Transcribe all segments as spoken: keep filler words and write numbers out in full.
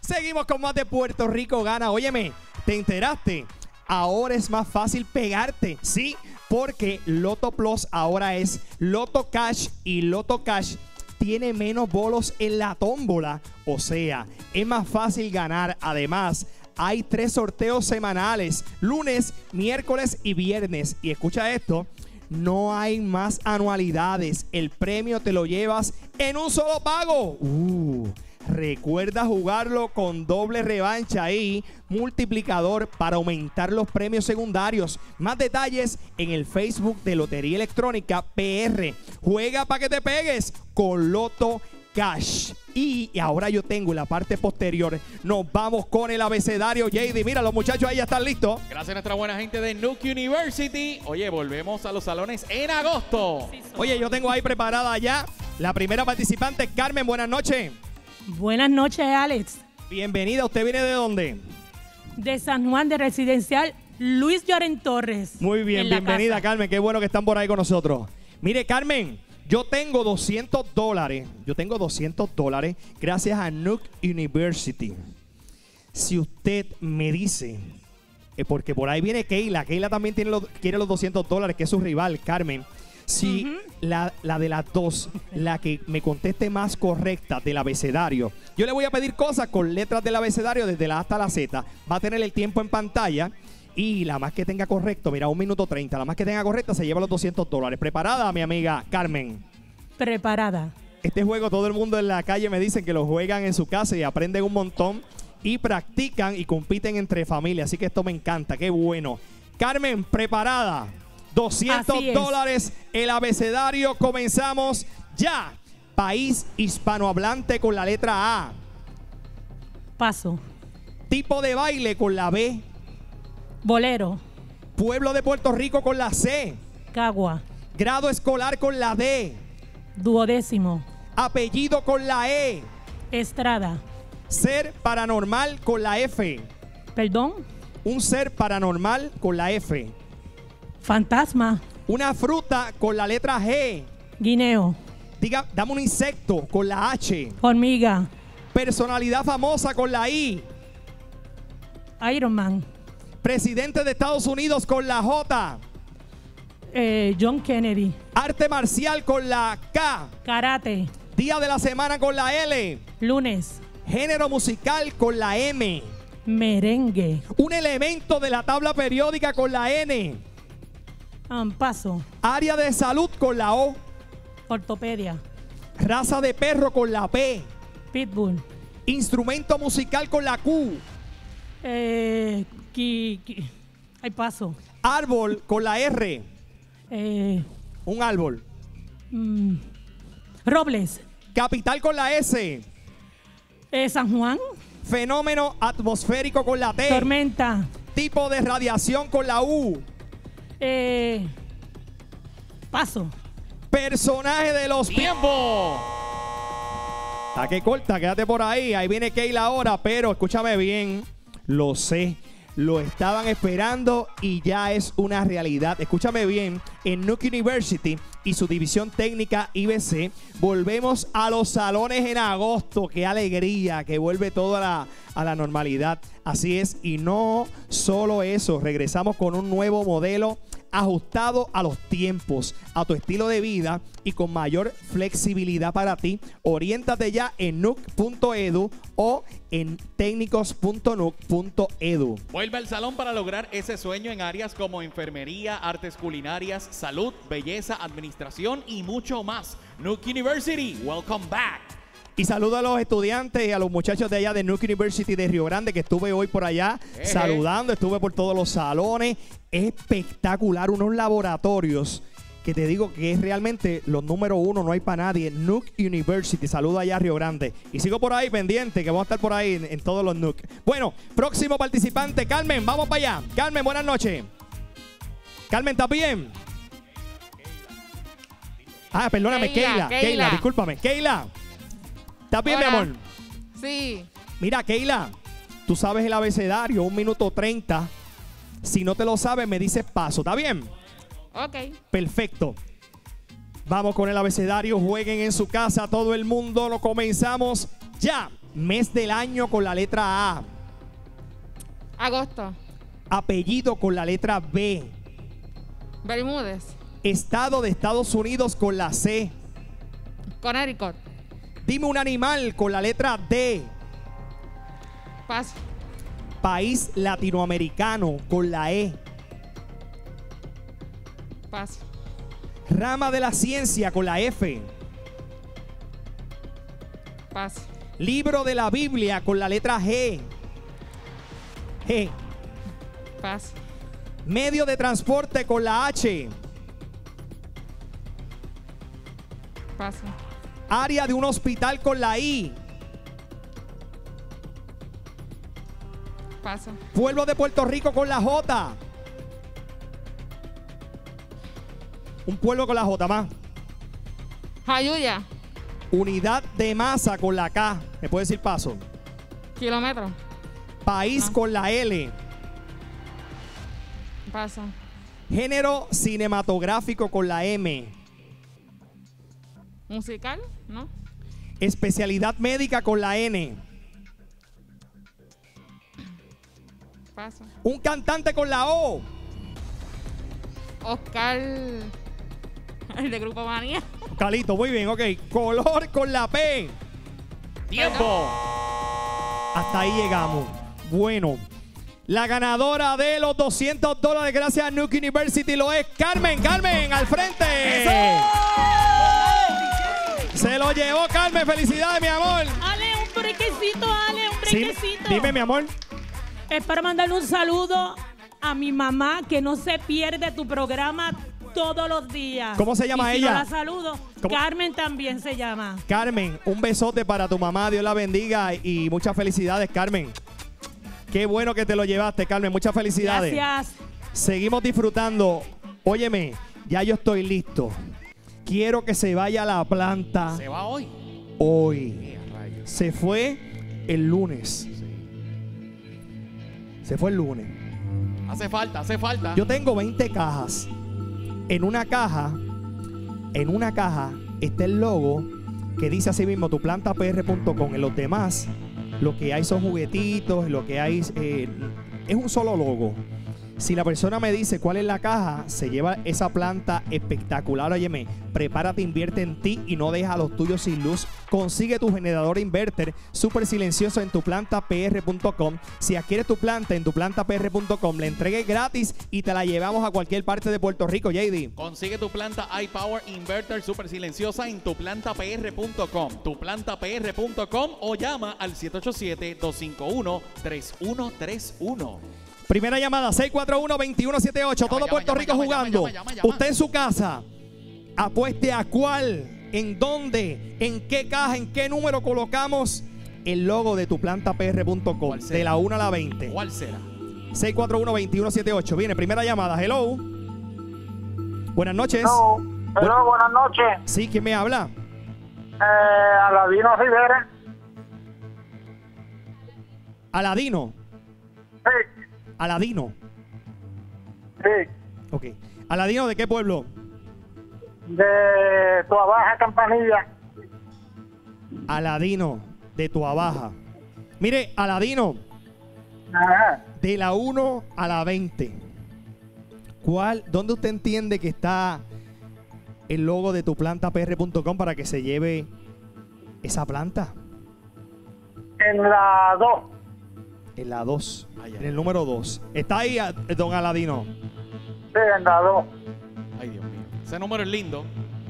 Seguimos con más de Puerto Rico Gana. Óyeme, ¿te enteraste? Ahora es más fácil pegarte, ¿sí? Porque Loto Plus ahora es Loto Cash y Loto Cash tiene menos bolos en la tómbola. O sea, es más fácil ganar. Además, hay tres sorteos semanales, lunes, miércoles y viernes. Y escucha esto, no hay más anualidades. El premio te lo llevas en un solo pago. Uh, recuerda jugarlo con doble revancha y multiplicador para aumentar los premios secundarios. Más detalles en el Facebook de Lotería Electrónica P R. Juega para que te pegues con Loto Cash. Y ahora yo tengo en la parte posterior, nos vamos con el abecedario. J D, mira, los muchachos ahí ya están listos. Gracias a nuestra buena gente de Nuke University. Oye, volvemos a los salones en agosto. Oye, yo tengo ahí preparada ya la primera participante, Carmen. Buenas noches. Buenas noches, Alex. Bienvenida. ¿Usted viene de dónde? De San Juan, de Residencial Luis Lloren Torres. Muy bien, bienvenida, casa. Carmen. Qué bueno que están por ahí con nosotros. Mire, Carmen, yo tengo doscientos dólares. Yo tengo doscientos dólares gracias a Nuke University. Si usted me dice, eh, porque por ahí viene Keila. Keila también tiene los, quiere los doscientos dólares, que es su rival, Carmen. Si uh-huh. la, la de las dos, la que me conteste más correcta del abecedario, yo le voy a pedir cosas con letras del abecedario desde la A hasta la Z. Va a tener el tiempo en pantalla. Y la más que tenga correcto, mira, un minuto treinta, la más que tenga correcta se lleva los doscientos dólares. ¿Preparada, mi amiga Carmen? Preparada. Este juego todo el mundo en la calle me dicen que lo juegan en su casa y aprenden un montón y practican y compiten entre familias. Así que esto me encanta, qué bueno. Carmen, ¿preparada? doscientos dólares, el abecedario, comenzamos ya. País hispanohablante con la letra A. Paso. Tipo de baile con la B. Bolero. Pueblo de Puerto Rico con la C. Cagua. Grado escolar con la D. Duodécimo. Apellido con la E. Estrada. Ser paranormal con la F. ¿Perdón? Un ser paranormal con la F. Fantasma. Una fruta con la letra G. Guineo. Diga, dame un insecto con la H. Hormiga. Personalidad famosa con la I. Iron Man. Presidente de Estados Unidos con la J. Eh, John Kennedy. Arte marcial con la K. Karate. Día de la semana con la L. Lunes. Género musical con la M. Merengue. Un elemento de la tabla periódica con la N. Um, paso. Área de salud con la O. Ortopedia. Raza de perro con la P. Pitbull. Instrumento musical con la Q. Eh, qui, qui. Hay paso. Árbol con la R. Eh, Un árbol. mm, Robles. Capital con la S. Eh, San Juan. Fenómeno atmosférico con la T. Tormenta. Tipo de radiación con la U. Eh, paso. Personaje de los ¡Tiempo! ¿A qué corta? Quédate por ahí. Ahí viene Keila ahora, pero escúchame bien. Lo sé. Lo estaban esperando y ya es una realidad. Escúchame bien. En Nuke University y su división técnica I B C, volvemos a los salones en agosto. ¡Qué alegría! Que vuelve todo a la, a la normalidad. Así es. Y no solo eso. Regresamos con un nuevo modelo ajustado a los tiempos, a tu estilo de vida y con mayor flexibilidad para ti. Oriéntate ya en nuke punto edu o en técnicos punto nuke punto edu. Vuelve al salón para lograr ese sueño en áreas como enfermería, artes culinarias, salud, belleza, administración y mucho más. Nuke University, welcome back. Y saludo a los estudiantes y a los muchachos de allá de Nuke University de Río Grande, que estuve hoy por allá eh, saludando, estuve por todos los salones. Espectacular, unos laboratorios que te digo que es realmente los número uno, no hay para nadie. Nuke University, saludo allá a Río Grande. Y sigo por ahí pendiente, que vamos a estar por ahí en, en todos los Nuke. Bueno, próximo participante, Carmen, vamos para allá. Carmen, buenas noches. Carmen, ¿estás bien? Ah, perdóname, Keila, Keila, Keila, Keila discúlpame. Keila, ¿estás bien, Hola. mi amor? Sí. Mira, Keila, tú sabes el abecedario, un minuto treinta. Si no te lo sabes, me dices paso. ¿Está bien? Ok. Perfecto. Vamos con el abecedario. Jueguen en su casa todo el mundo. Lo comenzamos ya. Mes del año con la letra A. Agosto. Apellido con la letra B. Bermúdez. Estado de Estados Unidos con la C. Connecticut. Dime un animal con la letra D. Paso. País latinoamericano con la E. Paso. Rama de la ciencia con la F. Paso. Libro de la Biblia con la letra G. G. Paso. Medio de transporte con la H. Paso. Área de un hospital con la I. Paso. Pueblo de Puerto Rico con la J. Un pueblo con la J más. Jayuya. Unidad de masa con la K. ¿Me puede decir paso? Kilómetro. País Ah. con la L. Paso. Género cinematográfico con la M. Musical, ¿no? Especialidad médica con la N. Paso. Un cantante con la O. Oscar. El de Grupo Manía. Calito, muy bien, ok. Color con la P. ¡Tiempo! Hasta ahí llegamos. Bueno, la ganadora de los doscientos dólares gracias a Nuke University lo es Carmen. Carmen, al frente. Se lo llevó Carmen. Felicidades, mi amor. Ale, un brequecito, Ale, un Sí, brequecito. dime, mi amor. Es para mandarle un saludo a mi mamá que no se pierde tu programa todos los días. ¿Cómo se llama y si ella? No la saludo. ¿Cómo? Carmen también se llama. Carmen, un besote para tu mamá. Dios la bendiga y muchas felicidades, Carmen. Qué bueno que te lo llevaste, Carmen. Muchas felicidades. Gracias. Seguimos disfrutando. Óyeme, ya yo estoy listo. Quiero que se vaya a la planta Se va hoy. hoy. Eh, rayos. Se fue el lunes. Se fue el lunes. Hace falta, hace falta. Yo tengo veinte cajas. En una caja, en una caja está el logo que dice así mismo tu planta p r punto com. En los demás, lo que hay son juguetitos, lo que hay eh, es un solo logo. Si la persona me dice cuál es la caja, se lleva esa planta espectacular. Óyeme, prepárate, invierte en ti y no deja a los tuyos sin luz. Consigue tu generador inverter súper silencioso en tu planta p r punto com. Si adquieres tu planta en tu planta p r punto com, le entregues gratis y te la llevamos a cualquier parte de Puerto Rico, J D. Consigue tu planta iPower Inverter super silenciosa en tu planta p r punto com, tu planta p r punto com o llama al siete ocho siete, dos cinco uno, tres uno tres uno. Primera llamada, seis cuatro uno, dos uno siete ocho. Llama, Todo llama, Puerto llama, Rico llama, jugando. llama, llama, llama. Usted en su casa, apueste a cuál, en dónde, en qué caja, en qué número colocamos el logo de tu planta p r punto com. ¿Cuál será? De la una a la veinte. ¿Cuál será? seis cuatro uno, dos uno siete ocho. Viene, primera llamada. Hello. Buenas noches. Hello, hello, buenas noches. Sí, ¿quién me habla? Eh, Aladino Rivera. Aladino. Sí, Aladino. sí. Ok. Aladino, ¿de qué pueblo? De Tua Baja, Campanilla. Aladino, de Tuabaja. Mire, Aladino, Ajá. de la uno a la veinte. ¿Cuál, dónde usted entiende que está el logo de tu planta p r punto com para que se lleve esa planta? En la dos. En la dos, Ay, ay, en el número dos. Está ahí, a- don Aladino. Sí, en la dos. Ay, Dios mío. Ese número es lindo.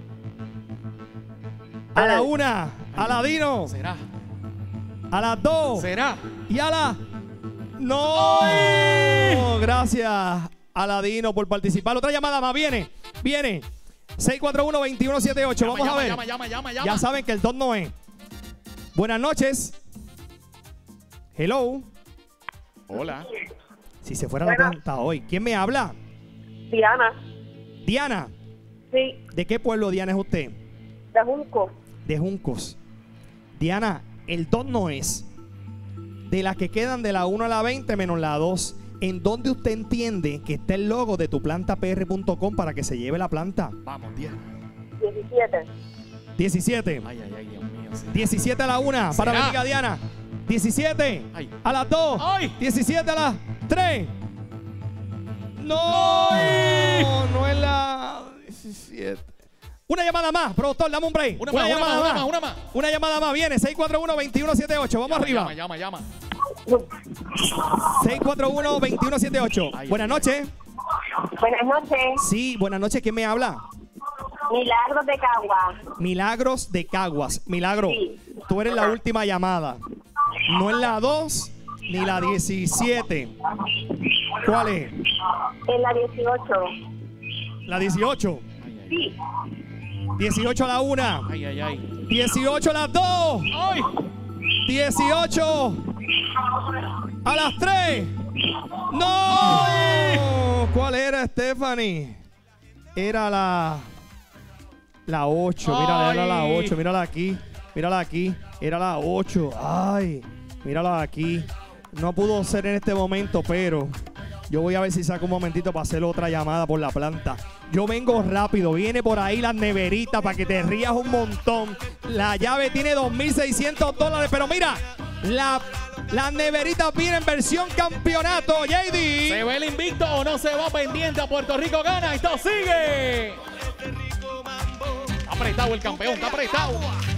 A la una, Aladino. ¿Será? A las dos. ¿Será? Y a la... ¡No! Gracias, Aladino, por participar. Otra llamada más. Viene, viene. seis cuatro uno, dos uno siete ocho. Llama, Vamos a llama, ver. Llama, llama, llama, llama. Ya saben que el dos no es. Buenas noches. Hello. Hola. Si se fuera la Buenas. planta hoy. ¿Quién me habla? Diana, Diana. sí, ¿De qué pueblo, Diana, es usted? de Junco. De Juncos. Diana, el dos no es. De las que quedan de la uno a la veinte menos la dos. ¿En dónde usted entiende que está el logo de tu planta p r punto com para que se lleve la planta? Vamos, Diana. diecisiete. diecisiete. Ay, ay, ay, Dios mío. diecisiete a la una para ¿Será? mi amiga Diana. diecisiete Ay. a las dos. Ay. diecisiete a las tres. No, Ay. no es la diecisiete. Una llamada más, productor, dame un break. Una más, una llamada más, una más, una más. Una llamada más, viene, seis cuatro uno, dos uno siete ocho. Vamos Llama, arriba. Llama, llama, llama. seis cuatro uno, dos uno siete ocho. Ay, Buenas ay, noches. Buenas noches. Sí, buenas noches. ¿Quién me habla? Milagros de Cagua. Milagros de Caguas. Milagro, Sí. tú eres la última llamada. No es la dos ni la diecisiete. ¿Cuál es? En la dieciocho. La dieciocho. Sí. dieciocho a la una. Ay, ay, ay. dieciocho a las dos. Ay. dieciocho a las tres. ¡No! ¿Cuál era, Stephanie? Era la... La ocho. Mira, era la Ay. ocho. Mírala aquí. Mírala aquí. Era la ocho. Ay. Mírala aquí. No pudo ser en este momento, pero... Yo voy a ver si saco un momentito para hacer otra llamada por la planta. Yo vengo rápido. Viene por ahí las neveritas para que te rías un montón. La llave tiene dos mil seiscientos dólares. Pero mira, la, las neveritas vienen versión campeonato. J D. ¿Se ve el invicto o no se va pendiente a Puerto Rico gana? Esto sigue. Está apretado el campeón, está apretado.